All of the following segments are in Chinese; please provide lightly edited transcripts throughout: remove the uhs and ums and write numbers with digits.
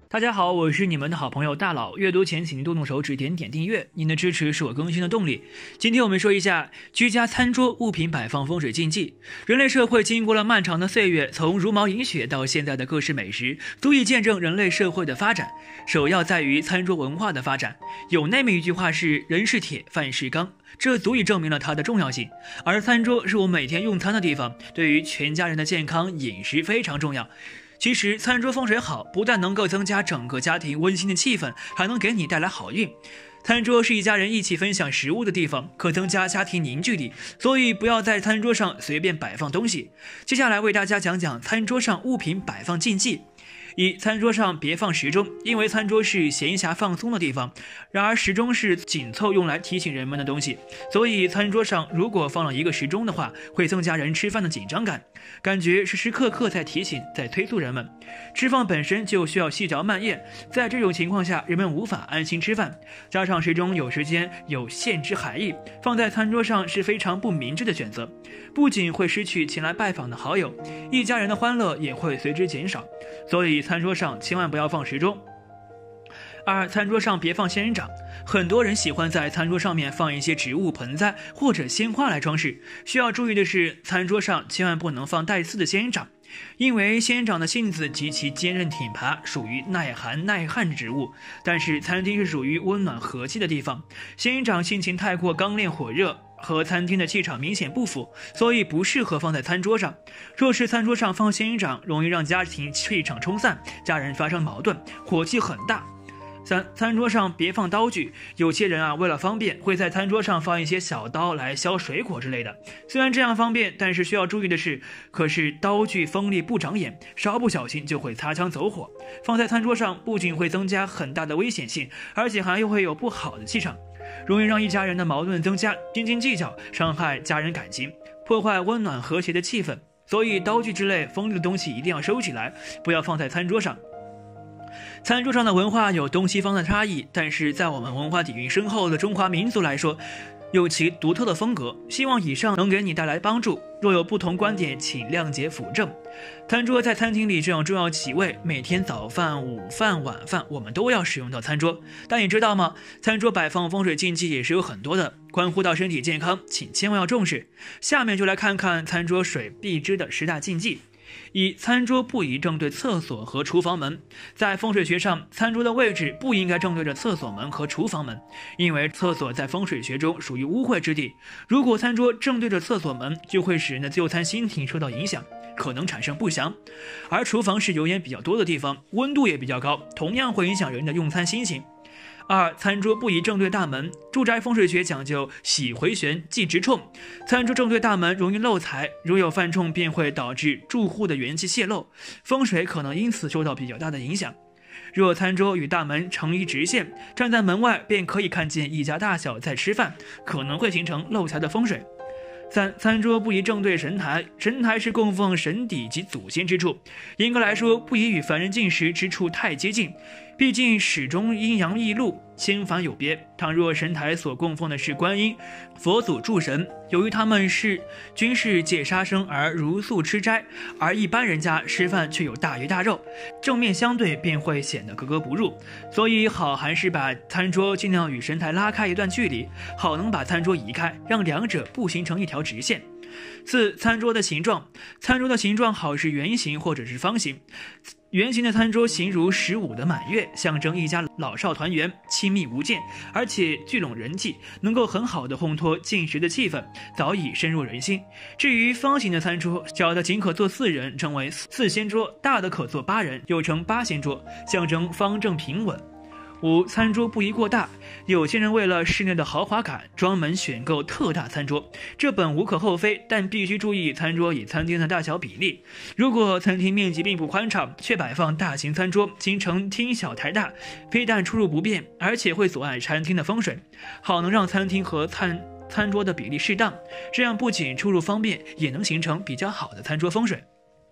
大家好，我是你们的好朋友大佬。阅读前请您动动手指点点订阅，您的支持是我更新的动力。今天我们说一下居家餐桌物品摆放风水禁忌。人类社会经过了漫长的岁月，从茹毛饮血到现在的各式美食，足以见证人类社会的发展。首要在于餐桌文化的发展。有那么一句话是人是铁，饭是钢，这足以证明了它的重要性。而餐桌是我每天用餐的地方，对于全家人的健康饮食非常重要。其实餐桌风水好，不但能够增加整个家庭温馨的气氛，还能给你带来好运。餐桌是一家人一起分享食物的地方，可增加家庭凝聚力，所以不要在餐桌上随便摆放东西。接下来为大家讲讲餐桌上物品摆放禁忌。餐桌上别放时钟，因为餐桌是闲暇放松的地方，然而时钟是紧凑用来提醒人们的东西，所以餐桌上如果放了一个时钟的话，会增加人吃饭的紧张感，感觉时时刻刻在提醒，在催促人们。吃饭本身就需要细嚼慢咽，在这种情况下，人们无法安心吃饭，加上时钟有时间有限制含义，放在餐桌上是非常不明智的选择，不仅会失去前来拜访的好友，一家人的欢乐也会随之减少，所以餐桌上千万不要放时钟。二，餐桌上别放仙人掌。很多人喜欢在餐桌上面放一些植物盆栽或者鲜花来装饰，需要注意的是，餐桌上千万不能放带刺的仙人掌，因为仙人掌的性子极其坚韧挺拔，属于耐寒耐旱植物，但是餐厅是属于温暖和气的地方，仙人掌性情太过刚烈火热，和餐厅的气场明显不符，所以不适合放在餐桌上。若是餐桌上放仙人掌，容易让家庭气场冲散，家人发生矛盾，火气很大。三，餐桌上别放刀具。有些人为了方便，会在餐桌上放一些小刀来削水果之类的。虽然这样方便，但是需要注意的是，可是刀具锋利不长眼，稍不小心就会擦枪走火。放在餐桌上不仅会增加很大的危险性，而且还会有不好的气场，容易让一家人的矛盾增加，斤斤计较，伤害家人感情，破坏温暖和谐的气氛。所以刀具之类锋利的东西一定要收起来，不要放在餐桌上。餐桌上的文化有东西方的差异，但是在我们文化底蕴深厚的中华民族来说，有其独特的风格，希望以上能给你带来帮助。若有不同观点，请谅解辅正。餐桌在餐厅里这样重要起位，每天早饭、午饭、晚饭我们都要使用到餐桌。但你知道吗？餐桌摆放风水禁忌也是有很多的，关乎到身体健康，请千万要重视。下面就来看看餐桌水必知的10大禁忌。一，餐桌不宜正对厕所和厨房门。在风水学上，餐桌的位置不应该正对着厕所门和厨房门，因为厕所在风水学中属于污秽之地。如果餐桌正对着厕所门，就会使人的就餐心情受到影响，可能产生不祥。而厨房是油烟比较多的地方，温度也比较高，同样会影响人的用餐心情。二，餐桌不宜正对大门。住宅风水学讲究喜回旋忌直冲，餐桌正对大门容易漏财，如有犯冲便会导致住户的元气泄漏，风水可能因此受到比较大的影响。若餐桌与大门成一直线，站在门外便可以看见一家大小在吃饭，可能会形成漏财的风水。三，餐桌不宜正对神台。神台是供奉神邸及祖先之处，严格来说不宜与凡人进食之处太接近，毕竟始终阴阳异路，仙凡有别。倘若神台所供奉的是观音、佛祖诸神，由于他们均是戒杀生而如素吃斋，而一般人家吃饭却有大鱼大肉，正面相对便会显得格格不入。所以好还是把餐桌尽量与神台拉开一段距离，好能把餐桌移开，让两者不形成一条直线。四，餐桌的形状。餐桌的形状好是圆形或者是方形。圆形的餐桌形如15的满月，象征一家老少团圆，亲密无间，而且聚拢人气，能够很好的烘托进食的气氛，早已深入人心。至于方形的餐桌，小的仅可坐4人，称为4仙桌；大的可坐8人，又称8仙桌，象征方正平稳。五，餐桌不宜过大。有些人为了室内的豪华感，专门选购特大餐桌，这本无可厚非，但必须注意餐桌与餐厅的大小比例。如果餐厅面积并不宽敞，却摆放大型餐桌，形成厅小台大，非但出入不便，而且会阻碍餐厅的风水。好能让餐厅和餐桌的比例适当，这样不仅出入方便，也能形成比较好的餐桌风水。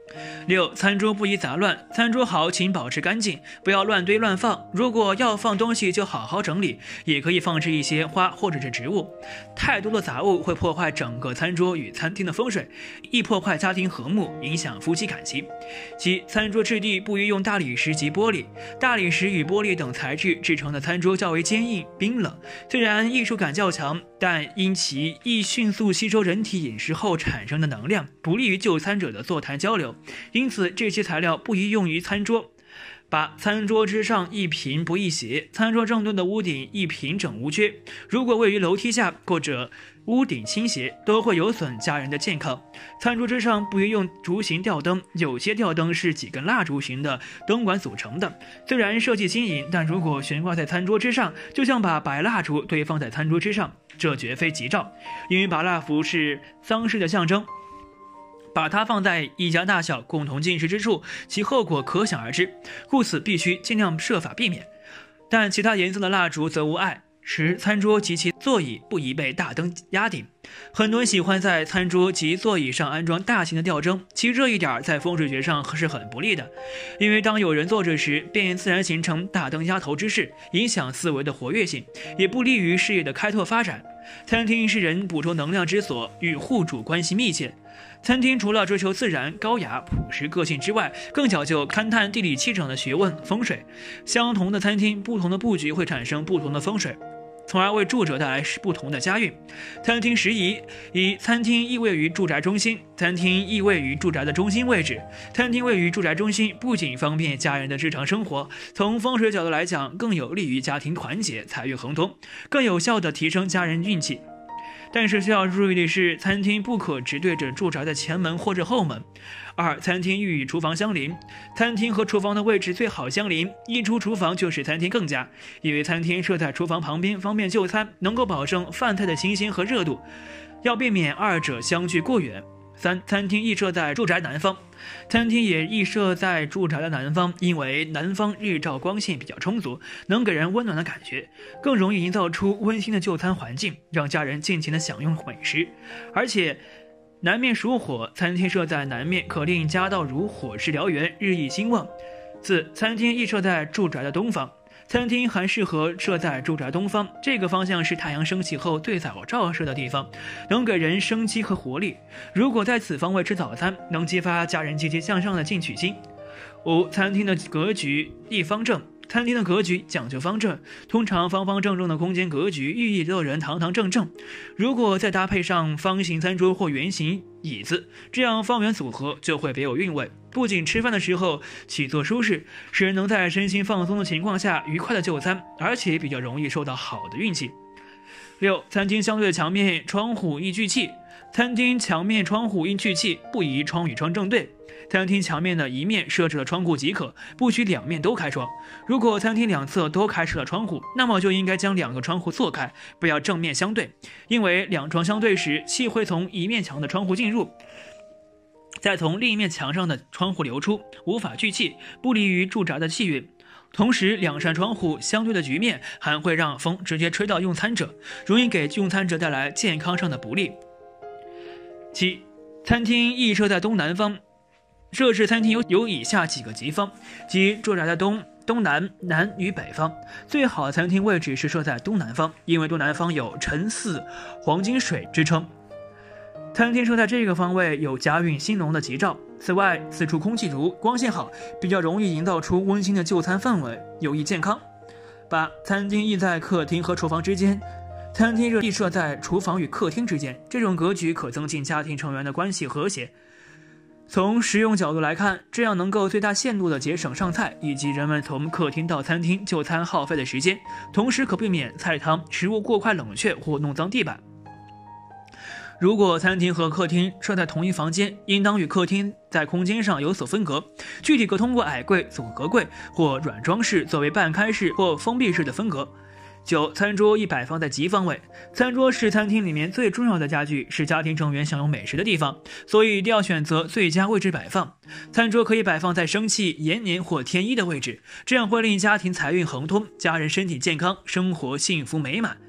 6. 餐桌不宜杂乱，餐桌好请保持干净，不要乱堆乱放。如果要放东西就好好整理，也可以放置一些花或者是植物。太多的杂物会破坏整个餐桌与餐厅的风水，易破坏家庭和睦，影响夫妻感情。7. 餐桌质地不宜用大理石及玻璃，大理石与玻璃等材质制成的餐桌较为坚硬冰冷，虽然艺术感较强，但因其易迅速吸收人体饮食后产生的能量，不利于就餐者的座谈交流，因此这些材料不宜用于餐桌。8. 餐桌之上一平不宜斜，餐桌正对的屋顶一平整无缺，如果位于楼梯下或者屋顶倾斜，都会有损家人的健康。餐桌之上不宜用烛形吊灯，有些吊灯是几根蜡烛形的灯管组成的，虽然设计新颖，但如果悬挂在餐桌之上，就像把白蜡烛堆放在餐桌之上，这绝非吉兆，因为白蜡烛是丧事的象征。把它放在一家大小共同进食之处，其后果可想而知，故此必须尽量设法避免。但其他颜色的蜡烛则无碍。10. 餐桌及其座椅不宜被大灯压顶，很多人喜欢在餐桌及座椅上安装大型的吊灯，其实这一点在风水学上是很不利的，因为当有人坐着时，便自然形成大灯压头之势，影响思维的活跃性，也不利于事业的开拓发展。餐厅是人补充能量之所，与户主关系密切。餐厅除了追求自然、高雅、朴实个性之外，更讲究勘探地理气场的学问风水。相同的餐厅，不同的布局会产生不同的风水，从而为住者带来不同的家运。餐厅时宜：一、餐厅亦位于住宅中心，餐厅亦位于住宅的中心位置。餐厅位于住宅中心，不仅方便家人的日常生活，从风水角度来讲，更有利于家庭团结、财运亨通，更有效地提升家人运气。但是需要注意的是，餐厅不可直对着住宅的前门或者后门。2. 餐厅欲与厨房相邻，餐厅和厨房的位置最好相邻，一出厨房就使餐厅更佳，因为餐厅设在厨房旁边，方便就餐，能够保证饭菜的新鲜和热度，要避免二者相距过远。3. 餐厅亦设在住宅南方，餐厅也亦设在住宅的南方，因为南方日照光线比较充足，能给人温暖的感觉，更容易营造出温馨的就餐环境，让家人尽情的享用美食。而且南面属火，餐厅设在南面，可令家道如火势燎原，日益兴旺。4. 餐厅亦设在住宅的东方，餐厅还适合设在住宅东方，这个方向是太阳升起后最早照射的地方，能给人生机和活力。如果在此方位吃早餐，能激发家人积极向上的进取心。5. 餐厅的格局一方正，餐厅的格局讲究方正，通常方方正正的空间格局寓意乐人堂堂正正。如果再搭配上方形餐桌或圆形椅子，这样方圆组合就会别有韵味，不仅吃饭的时候起坐舒适，使人能在身心放松的情况下愉快的就餐，而且比较容易受到好的运气。6. 餐厅相对的墙面窗户易聚气，餐厅墙面窗户应聚气，不宜窗与窗正对。餐厅墙面的一面设置了窗户即可，不许两面都开窗。如果餐厅两侧都开设了窗户，那么就应该将两个窗户错开，不要正面相对，因为两窗相对时，气会从一面墙的窗户进入，再从另一面墙上的窗户流出，无法聚气，不利于住宅的气运。同时，两扇窗户相对的局面还会让风直接吹到用餐者，容易给用餐者带来健康上的不利。7. 餐厅亦设在东南方，设置餐厅有以下几个吉方，即住宅的东南、南与北方。最好的餐厅位置是设在东南方，因为东南方有辰巳黄金水之称，餐厅设在这个方位有家运兴隆的吉兆。此外，此处空气足，光线好，比较容易营造出温馨的就餐氛围，有益健康。8. 餐厅亦在客厅和厨房之间，餐厅亦设在厨房与客厅之间，这种格局可增进家庭成员的关系和谐。从实用角度来看，这样能够最大限度地节省上菜以及人们从客厅到餐厅就餐耗费的时间，同时可避免菜汤食物过快冷却或弄脏地板。如果餐厅和客厅设在同一房间，应当与客厅在空间上有所分隔，具体可通过矮柜、组合柜或软装饰作为半开式或封闭式的分隔。9. 餐桌宜摆放在吉方位，餐桌是餐厅里面最重要的家具，是家庭成员享用美食的地方，所以一定要选择最佳位置摆放。餐桌可以摆放在生气、延年或天一的位置，这样会令家庭财运亨通，家人身体健康，生活幸福美满。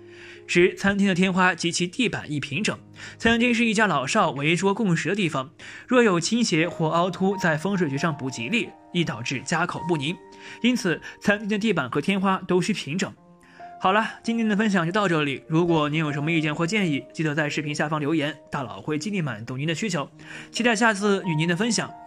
使餐厅的天花及其地板一平整。餐厅是一家老少围桌共食的地方，若有倾斜或凹凸，在风水学上不吉利，易导致家口不宁。因此，餐厅的地板和天花都需平整。好了，今天的分享就到这里。如果您有什么意见或建议，记得在视频下方留言，大佬会尽力满足您的需求。期待下次与您的分享。